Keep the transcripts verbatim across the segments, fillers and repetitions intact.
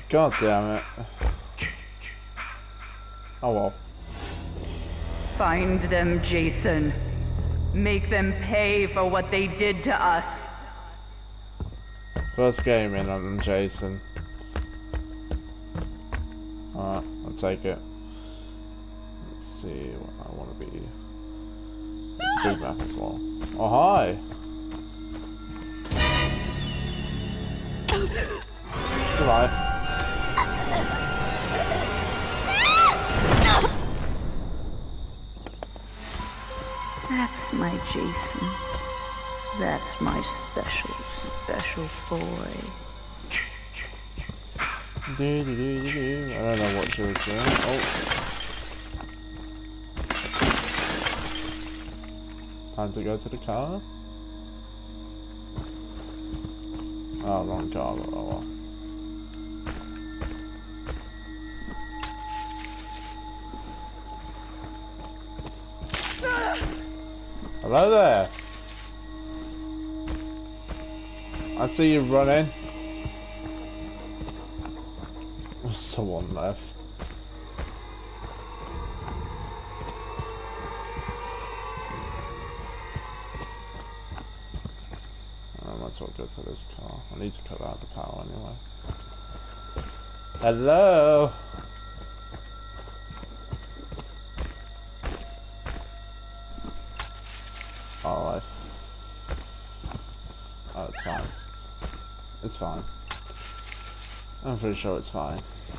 God damn it. Oh well. Find them, Jason. Make them pay for what they did to us. First game in on Jason. Alright, I'll take it. Let's see what I want to be. It's a big map as well. Oh, hi! Goodbye. That's my Jason. That's my special, special boy. Do, do, do, do, do. I don't know what she was doing. Oh. Time to go to the car. Oh, wrong car. Oh, well. Hello there. I see you running. There's someone left. I might as well go to this car. I need to cut out the power anyway. Hello. Oh, I... oh, it's fine. It's fine. I'm pretty sure it's fine.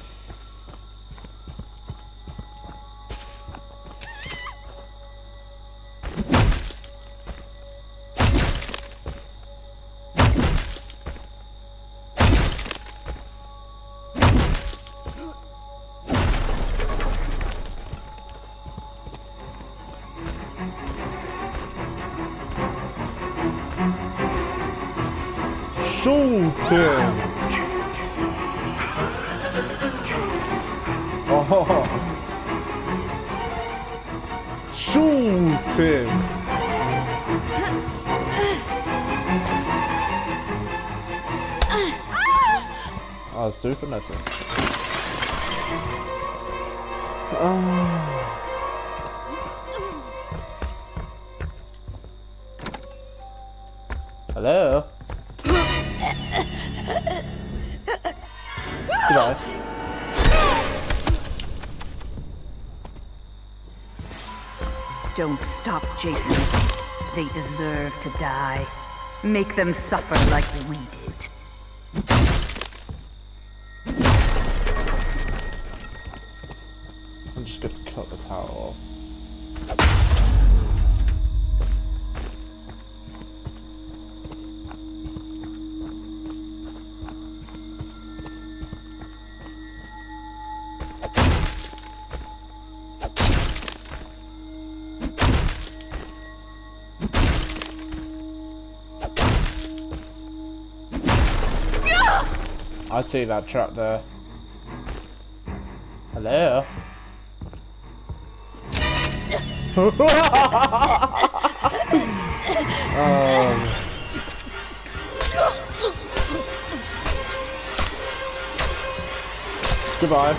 Shoot him! Oh! Shoot him! Oh, stupid message. Oh. Hello? Goodbye. Don't stop, Jason. They deserve to die. Make them suffer like we did. I'm just gonna cut the power off. I see that trap there. Hello? um. Goodbye.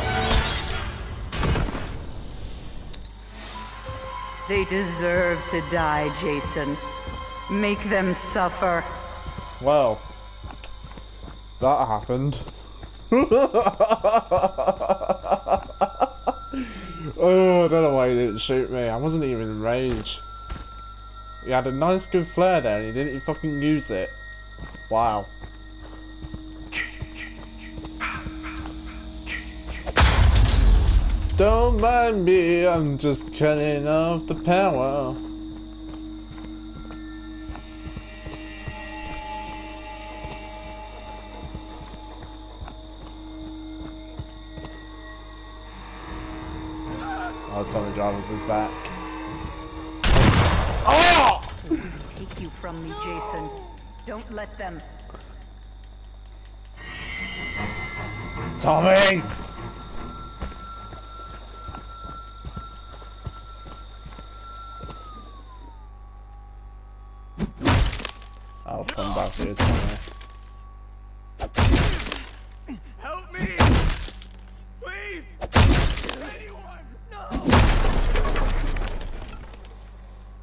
They deserve to die, Jason. Make them suffer. Well, that happened. Oh, I don't know why he didn't shoot me. I wasn't even in range. He had a nice good flare there and he didn't fucking use it. Wow. Don't mind me, I'm just cutting off the power. Oh, Tommy Jarvis is back. Oh! Take you from me, Jason. Don't let them. Tommy! I'll come back here, Tommy. Help me!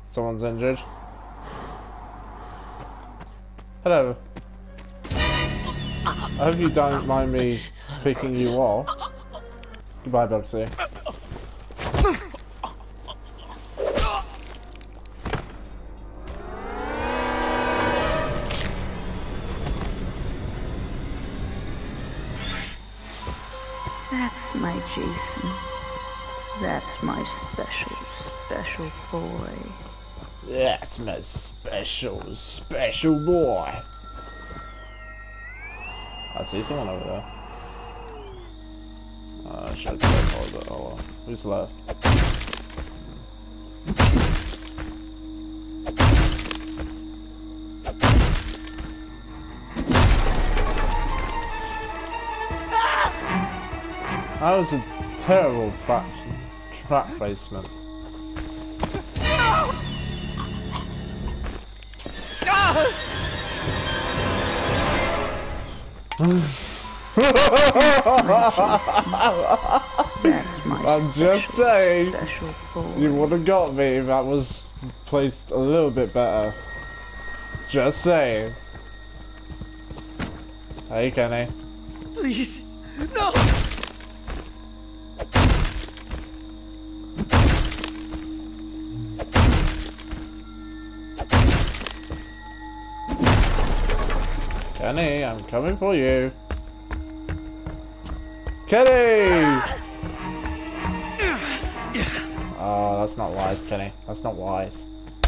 Someone's injured. Hello. I hope you don't mind me picking you off. Goodbye, Bugsy. That's my Jason. That's my special, special boy. That's my special, special boy. I see someone over there. Uh, should I try to hold it? Oh well. Who's left? That was a terrible trap, trap placement. I'm just saying, you would have got me if that was placed a little bit better. Just saying. Hey, Kenny. Please, no! Kenny, I'm coming for you. Kenny! Oh, that's not wise, Kenny. That's not wise.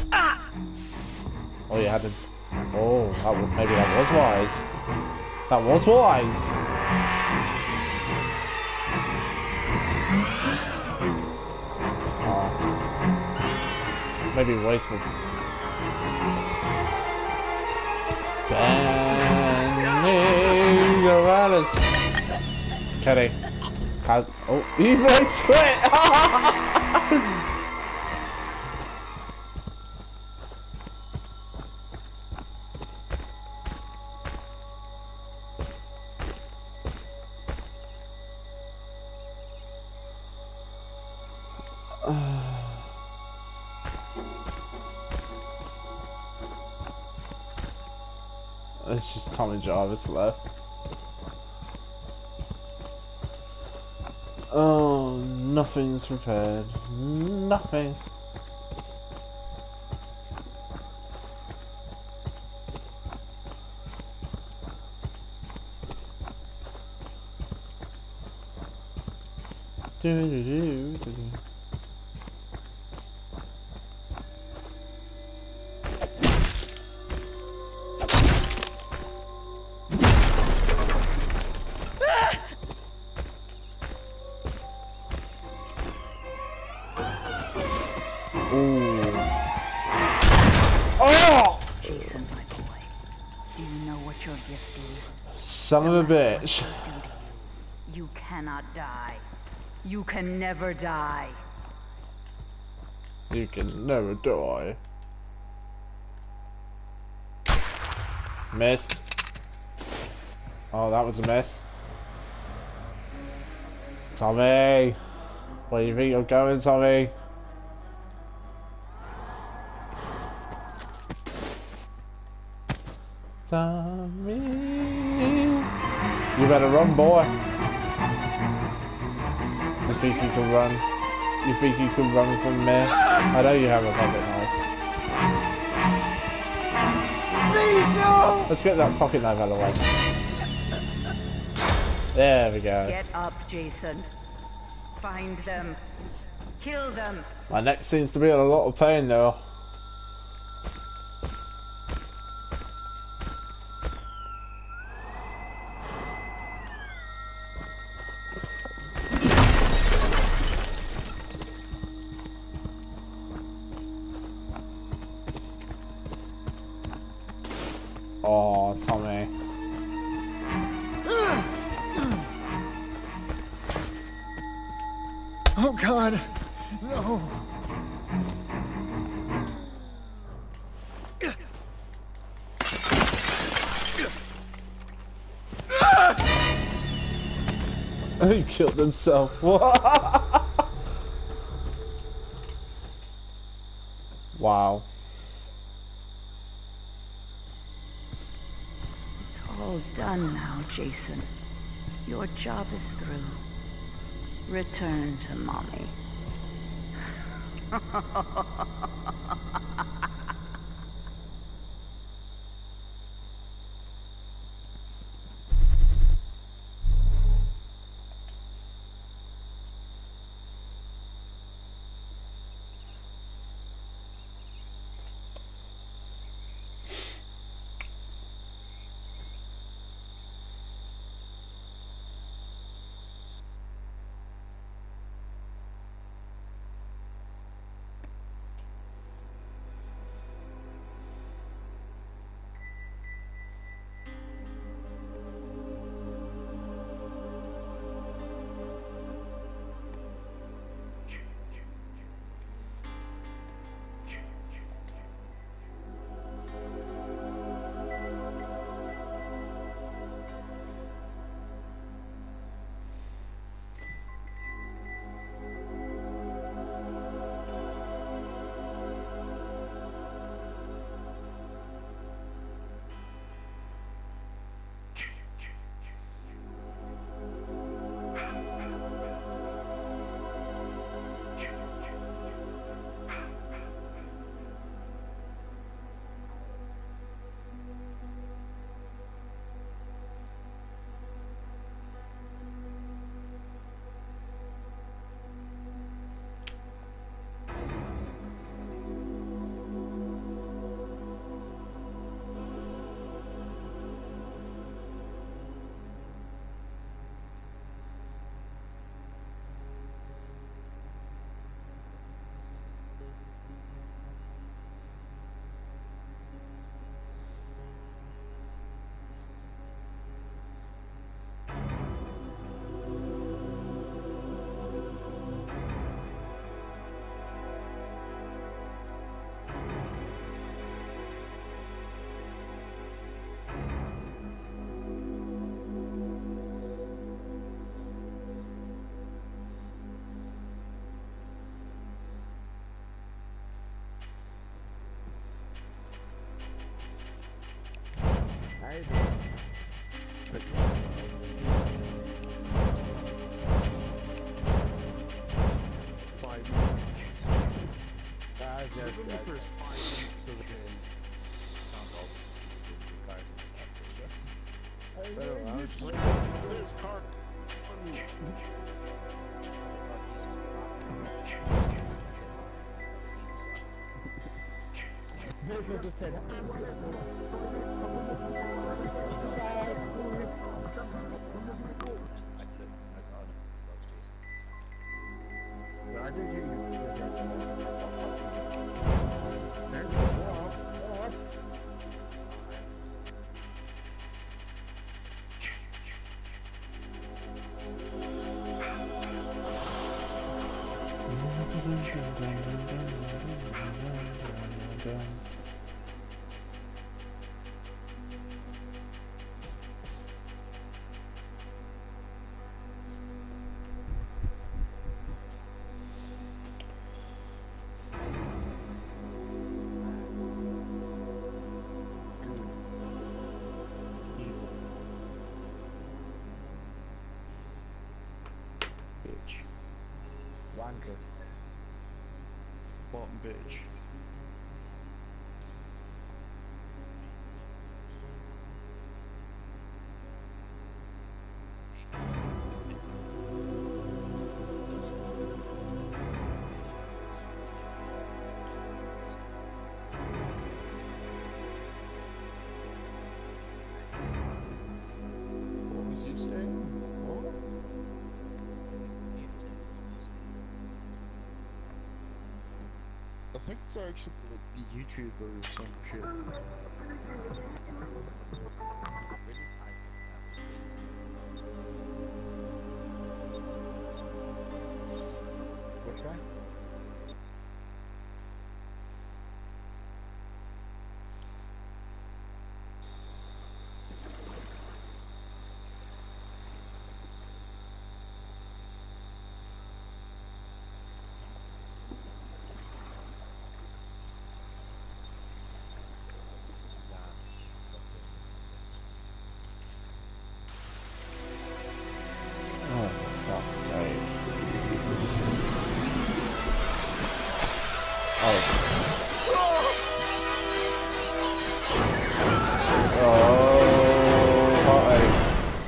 Oh, you had to... Oh, that was... maybe that was wise. That was wise. Oh. Maybe wasteful. Benny Morales. Kenny. How... Oh, he breaks it! It's just Tommy Jarvis left. Oh, nothing's prepared. Nothing. Do do do do do. Jason, my boy, do you know what your gift is? Son of a bitch. You cannot die. You can never die. You can never die. Missed. Oh, that was a miss. Tommy! Where do you think you're going, Tommy? Tommy! You better run, boy. You think you can run? You think you can run from me? I know you have a pocket knife. Please, no! Let's get that pocket knife out of the way. There we go. Get up, Jason. Find them. Kill them. My neck seems to be in a lot of pain though. Oh, Tommy. Oh God, no. He killed himself. What? Wow. It's all done now, Jason. Your job is through. Return to Mommy. Five weeks. Uh, so within the first five weeks of the game. But I was just like, there's car. Bitch. Wanker. Bottom bitch. What was he saying? What? I think it's actually like a YouTuber or some shit. What's that? sake. Oh. Oh, heartache.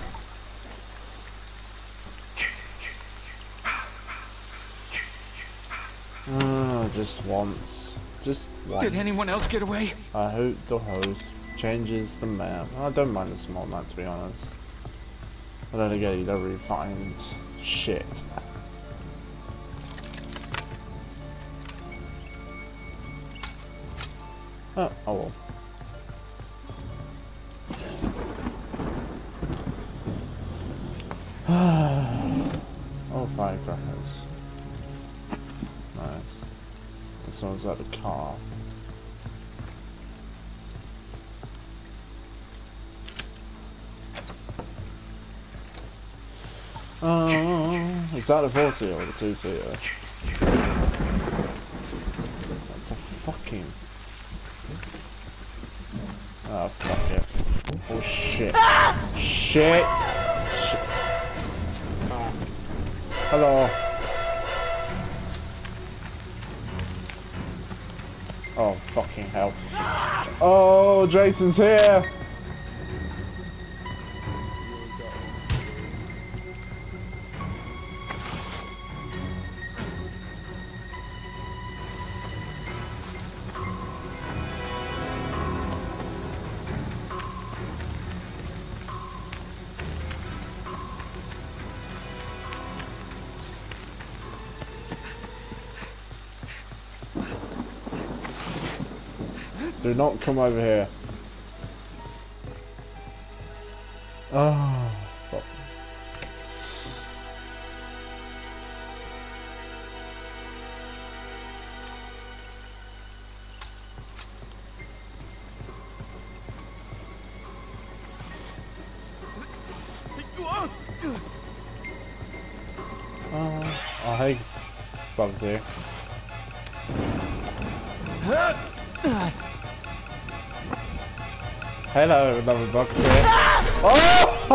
Oh, just once. Just once. Did anyone else get away? I hope the host changes the map. I don't mind the small map, to be honest. But then again, you don't really find shit. Oh, oh well. Oh, firecrackers. Nice. This one's at the car. Oh, is that the four seater or the two seater? That's a fucking. Oh, fuck it. Oh, shit. Shit! Shit. Hello. Oh, fucking hell. Oh, Jason's here! Do not come over here. Oh, fuck. Oh, oh hey, Bug's here. Hello, another Bug's here. Oh!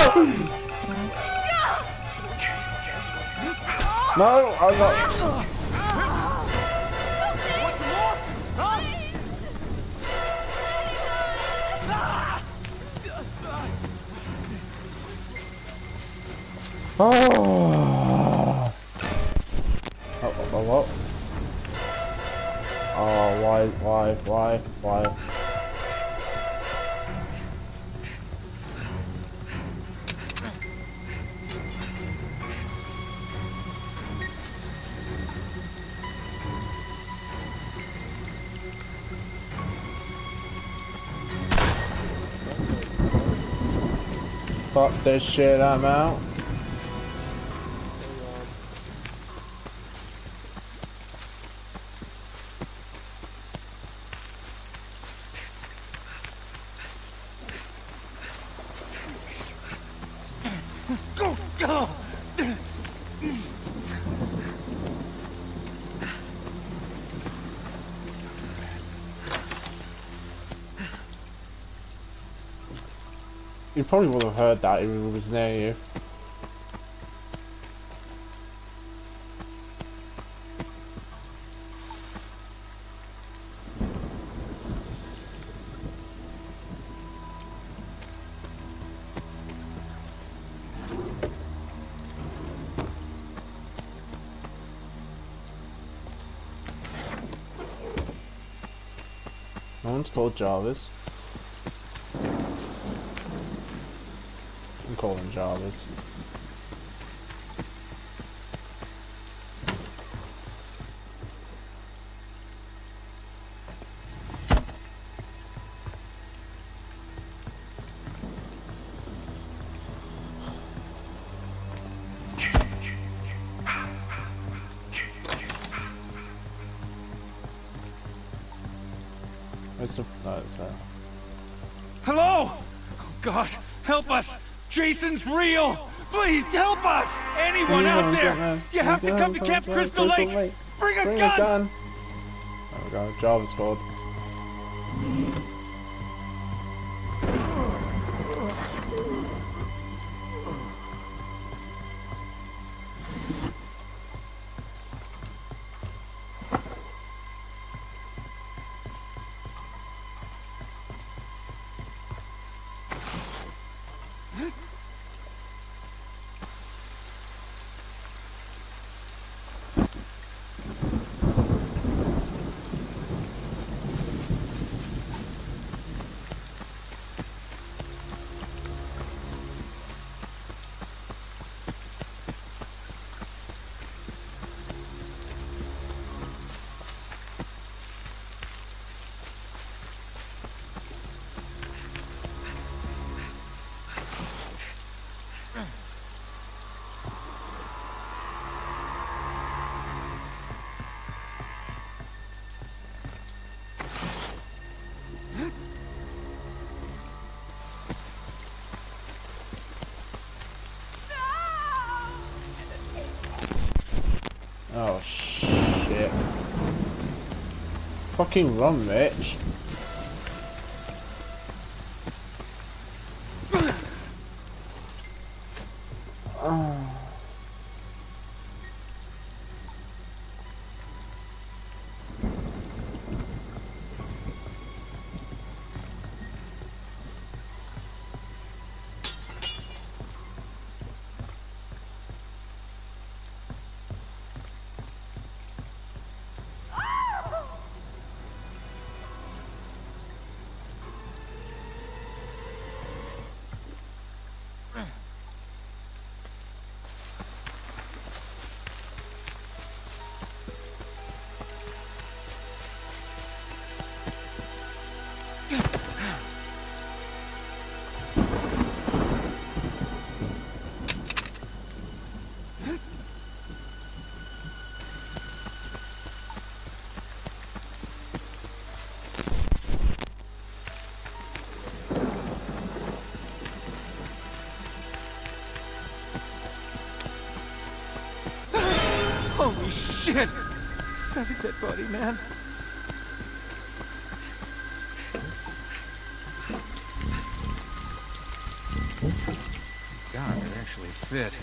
No, I'm not. Oh. Oh, oh, what? Oh, why, why, why, why? Fuck this shit, I'm out. Go, go! You probably would have heard that if it was near you. No one's called Jarvis. I'm calling Jarvis. Where's the... No, it's there. Hello? Oh God, help us! Jason's real! Please help us! Anyone out there! You have to come to Camp Crystal Lake! Bring a Bring gun! a gun! There we go, Jarvis called. Oh shit. Fucking run, Mitch. Oh. Holy shit! Is that a dead body, man? God, it actually fit.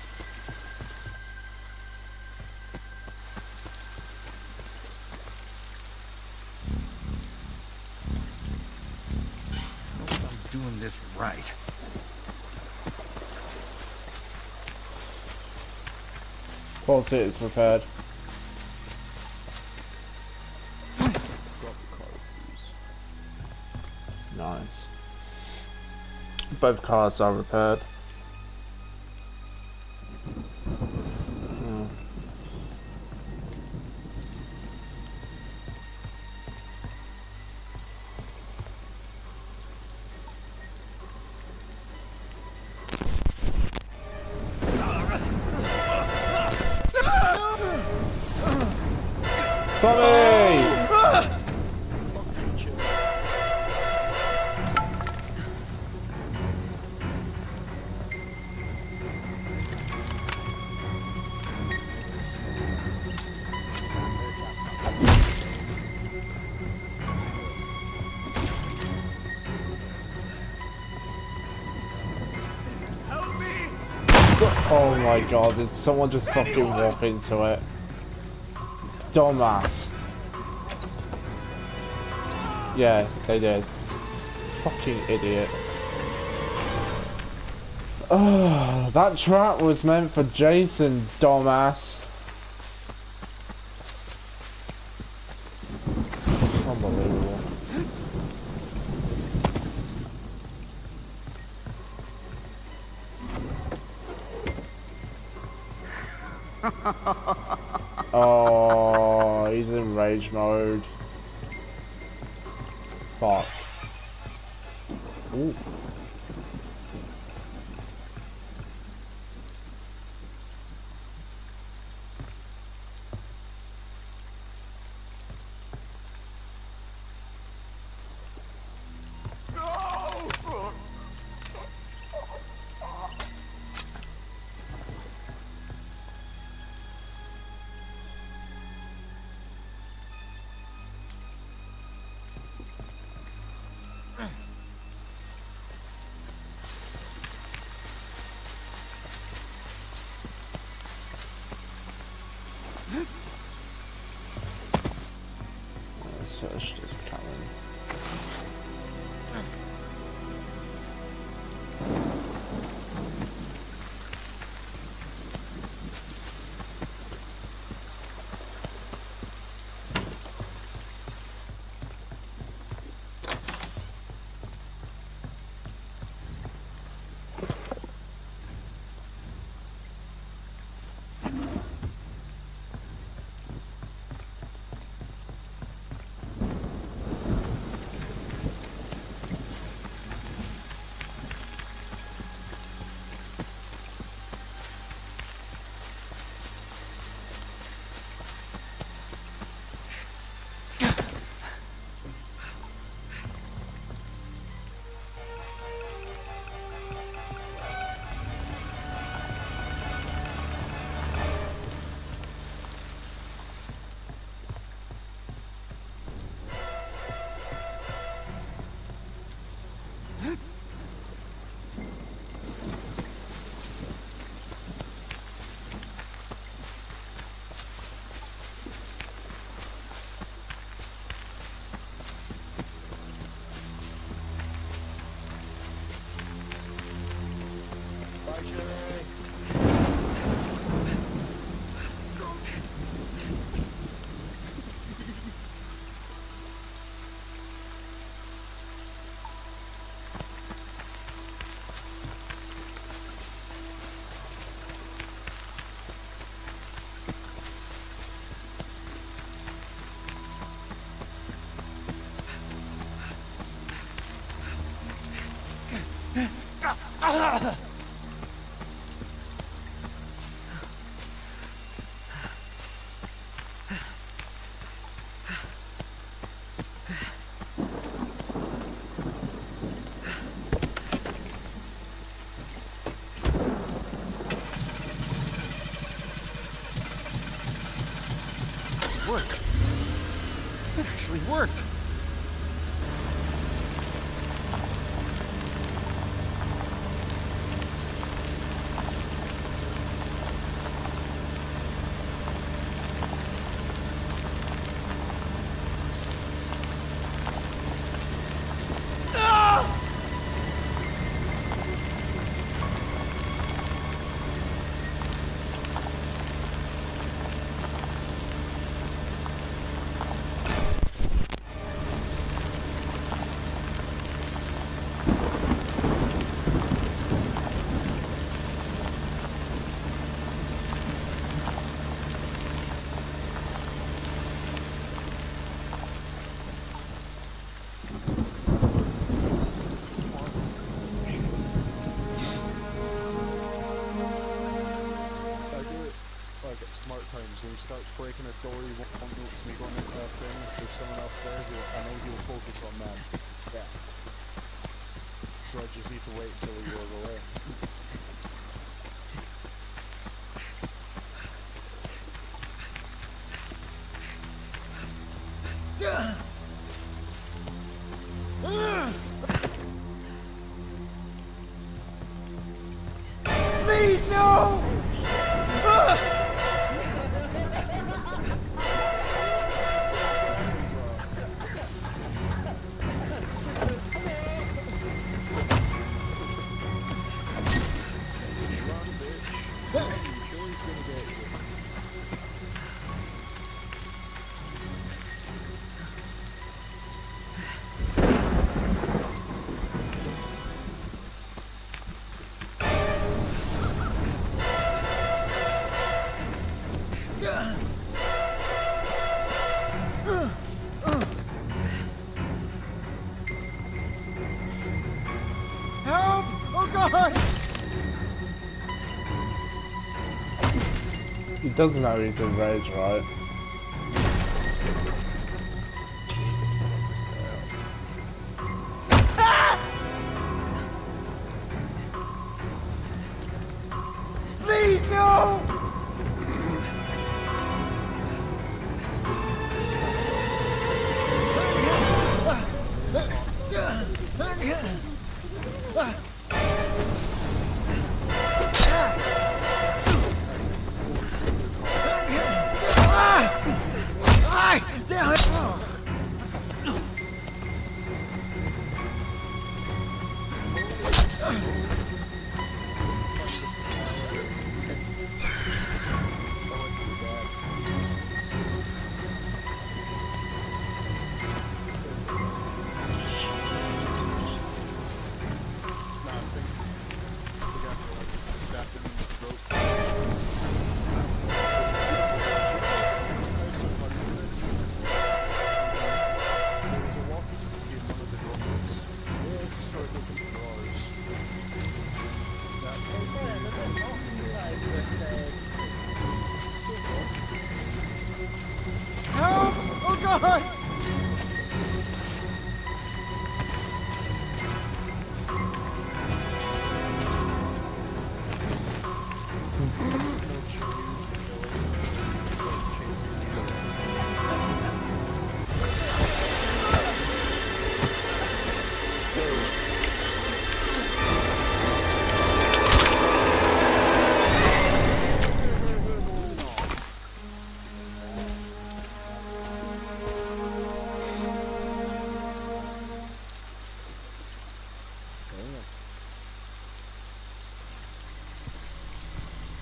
I hope I'm doing this right. False hit is prepared. Nice. Both cars are repaired. Hmm. Tommy! Oh my god, did someone just fucking walk into it? Dumbass. Yeah, they did. Fucking idiot. Oh, that trap was meant for Jason, dumbass. Unbelievable. Oh, he's in rage mode. Fuck. Ooh. Search this coming. Worked. It actually worked. Smart times when he starts breaking a door, he won't notice me going into that thing. There's someone else there who I know he'll focus on them. Yeah. So I just need to wait until he goes away. Please, no! Help! Oh God! He does know he's in rage, right? Please, no! Damn it! Help! Oh God!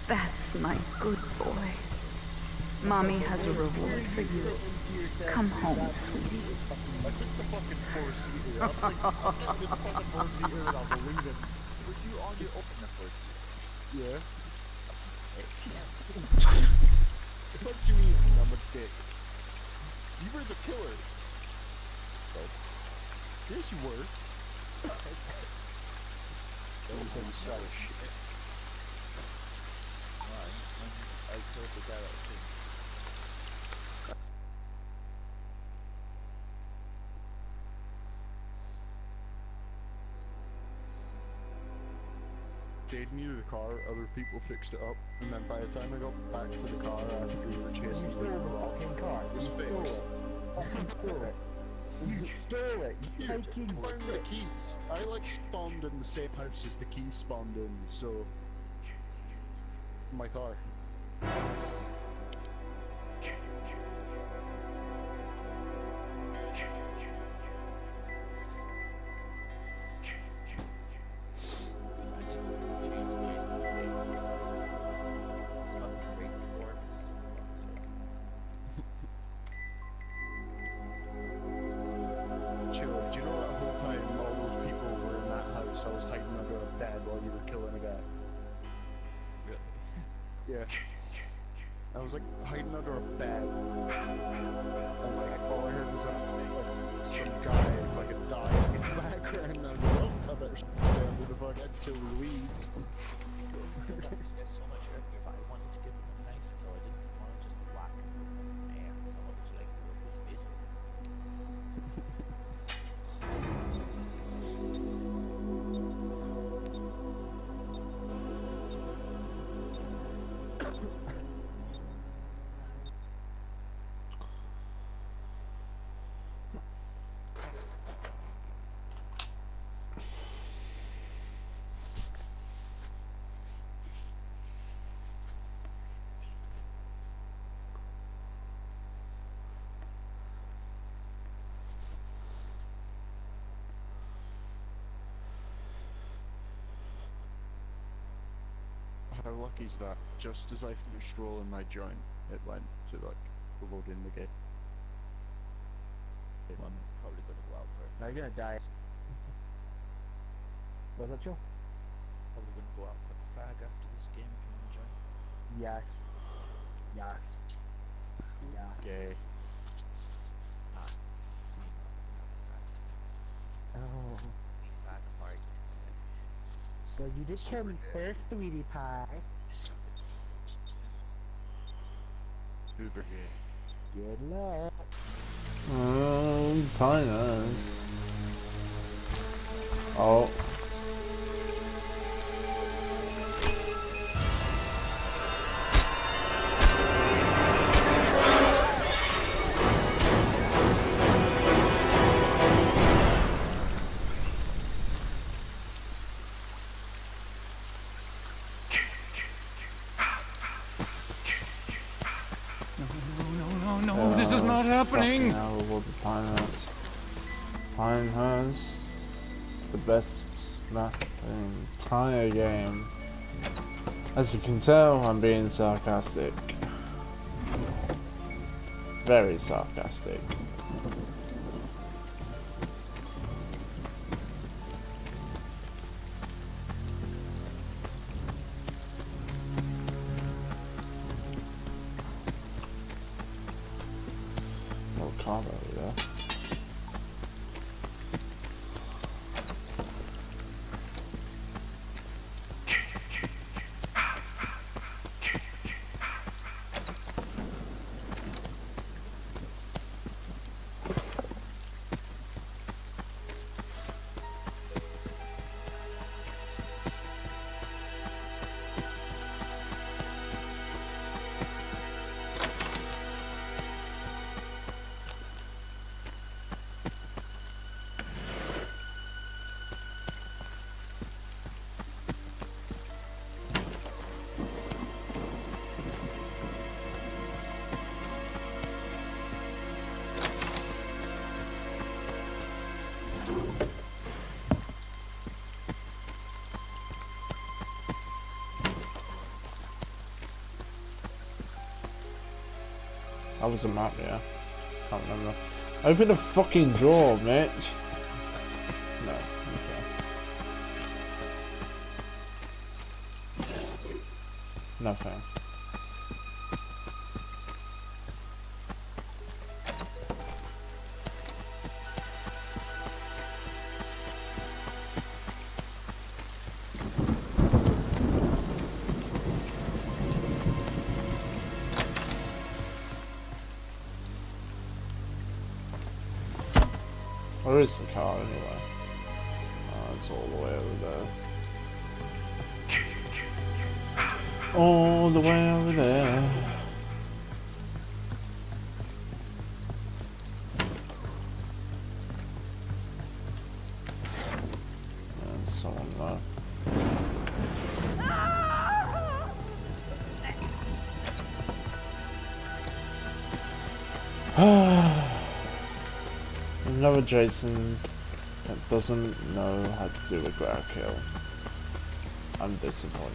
That's my good boy. Mommy has a reward for you. Come home, sweetie. I took the fucking four-seater. I was like, I'm getting in the fucking four-seater and I'll believe it. Were you on your own in the first? Yeah. What do you mean I'm a dick? You were the killer. Yes, you were. That was a shot of shit. Alright, I killed the guy that was shooting. Jade needed a car, other people fixed it up, and then by the time I got back to the car after we were chasing the fucking car, it was fixed. Stole it. You stole it. You Dude, fucking find stole the it. keys. I like spawned in the same house as the keys spawned in, so my car. Chill, do you know that whole time all those people were in that house, I was hiding under a bed while you were killing a guy? Really? Yeah. I was like hiding under a bed, and like all I heard was like, like some guy like dying in the background, and I was like, oh, I better stay under the fuck until he leaves. This guy's so much earlier, but I wanted to give him a nice kill. I didn't want to just whack him with my axe. I wanted to like rip his face open. How lucky is that? Just as I finished rolling my joint, it went to like load in the game. Well, I'm probably gonna go out for Now you're gonna die. Was that you? probably gonna go out for a fag after this game if you wanna join. Yes. Yes. Yeah. Yay. Ah, me not. Oh. Me fag party. So you did kill me first, sweetie pie. Uber gay. Good luck. Um, Piners. Oh. No, no, no, this is not happening! Fucking hell, what the Pinehurst. Pinehurst, the best map in the entire game. As you can tell, I'm being sarcastic. Very sarcastic. No car over there. That was a map, yeah. Can't remember. Open the fucking drawer, Mitch. No, okay. Nothing. Where is the car anyway? Oh, it's all the way over there. All the way over there. There's someone there. Another Jason that doesn't know how to do a ground kill. I'm disappointed.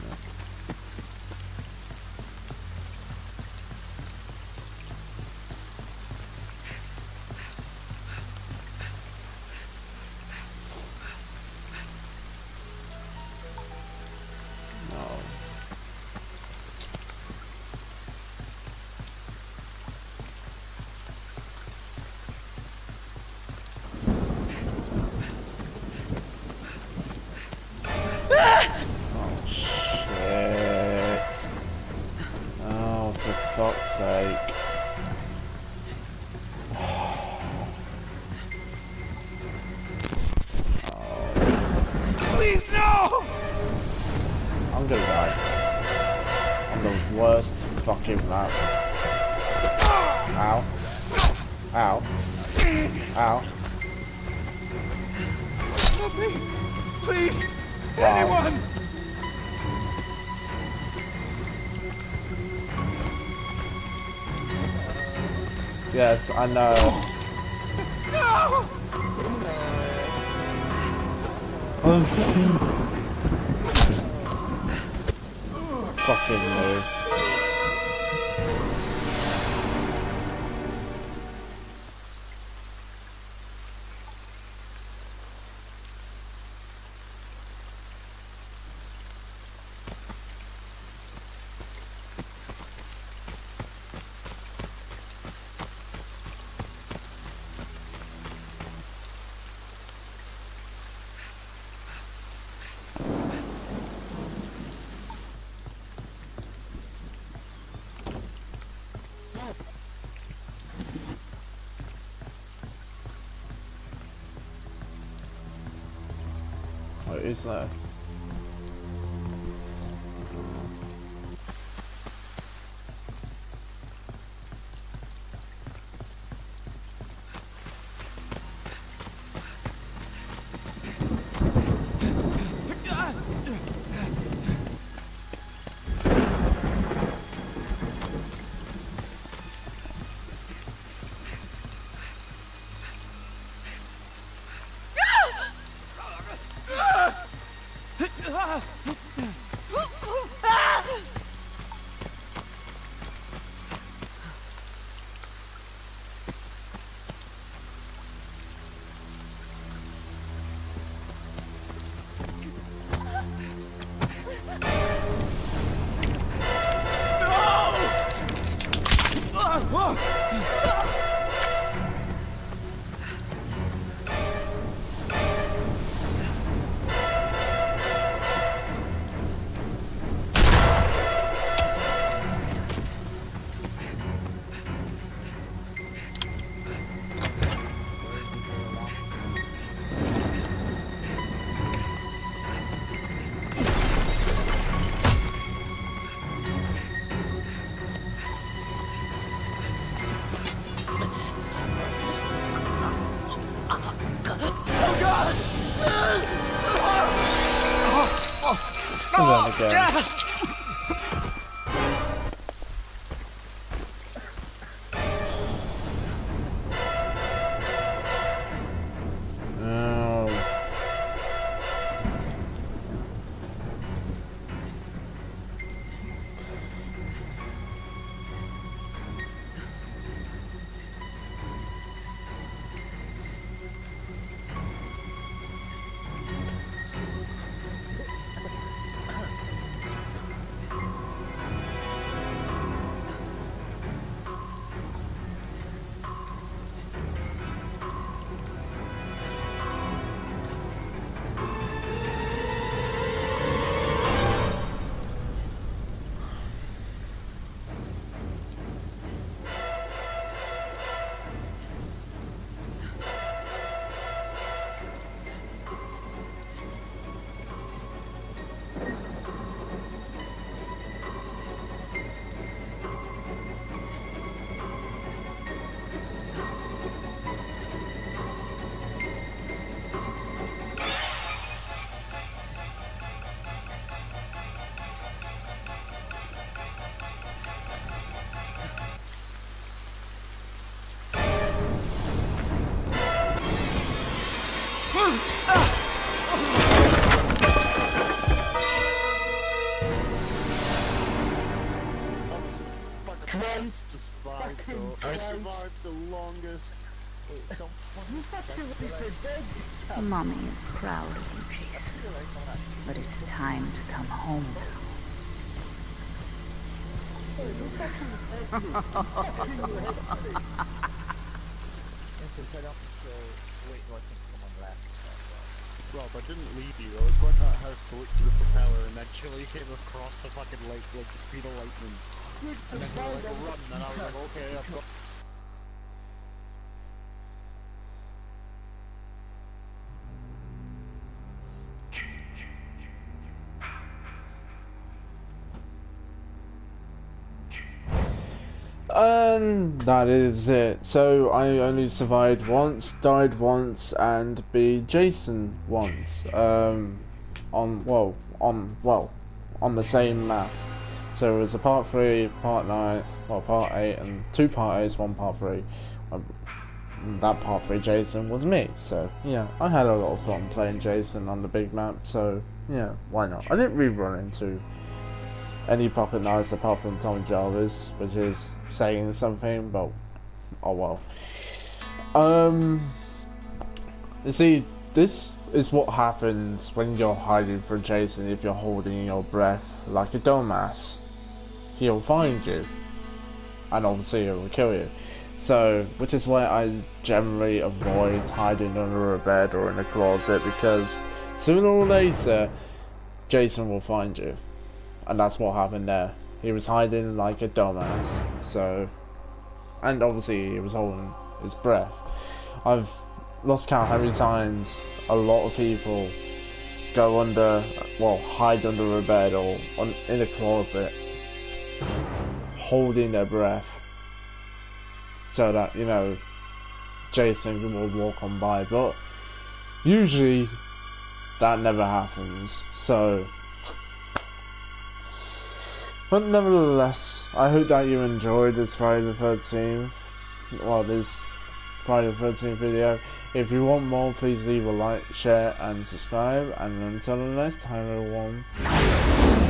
Fucking map. Ow. Ow. Ow. Help me! Please! Wow. Anyone! Yes, I know. No! Fucking move. What is that? Oh, again. God. Christ! Survived Fucking though. I Christ. survived the longest. Wait, someone You fucking you're dead! Mommy is proud of you, Jason. realized someone actually But it's time to come home now. Hey, you fucking left me. You fucking left me. because I don't so wait, no, I think someone left. Rob, I didn't leave you. I was going to that house to look for the propeller, and then Chili came across the fucking lake like the speed of lightning. And then you were like, run, and I was like, okay, I've got... And that is it. So I only survived once, died once, and beat Jason once. Um, on well, on well, on the same map. So it was a part three, part nine, well, part eight, and two part eights, one part three. Um, that part three Jason was me. So yeah, I had a lot of fun playing Jason on the big map. So yeah, why not? I didn't really run into any pocket knives apart from Tommy Jarvis, which is saying something, but oh well. Um, you see, this is what happens when you're hiding from Jason. If you're holding your breath like a dumbass, he'll find you, and obviously he will kill you. So, which is why I generally avoid hiding under a bed or in a closet, because sooner or later, Jason will find you. And that's what happened there. He was hiding like a dumbass. So, and obviously he was holding his breath. I've lost count how many times a lot of people go under, well, hide under a bed or on, in a closet, holding their breath, so that, you know, Jason will walk on by. But usually that never happens. So. But nevertheless, I hope that you enjoyed this Friday the thirteenth, well, this Friday the thirteenth video. If you want more, please leave a like, share, and subscribe. And until the next time, everyone.